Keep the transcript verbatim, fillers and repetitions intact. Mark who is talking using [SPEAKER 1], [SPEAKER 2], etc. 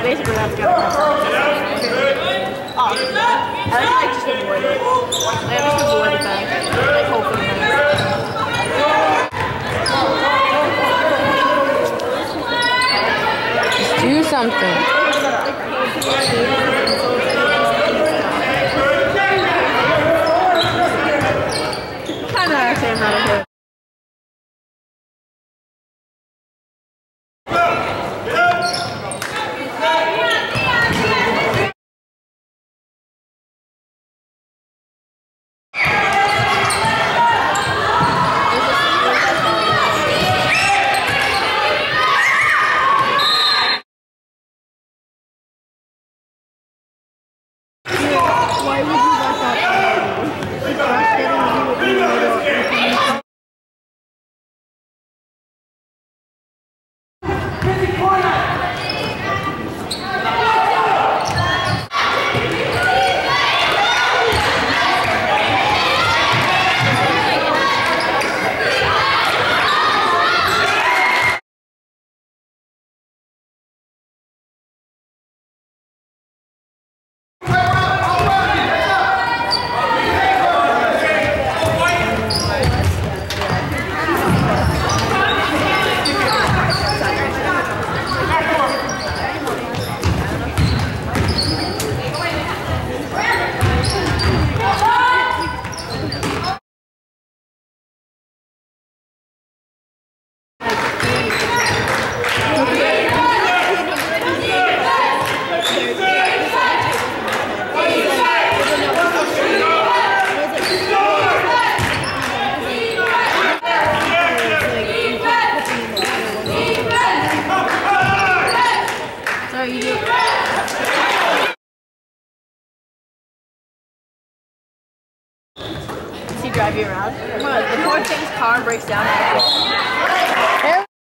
[SPEAKER 1] basically that's good. Oh, I like to just avoid it. I just avoid the bag. Like hope for the bag.
[SPEAKER 2] Just do something.
[SPEAKER 1] I'm not actually I'm not a hit. Why would you let that happen? It's frustrating you in the middle. You do. Does he drive you around? The poor thing's car breaks down.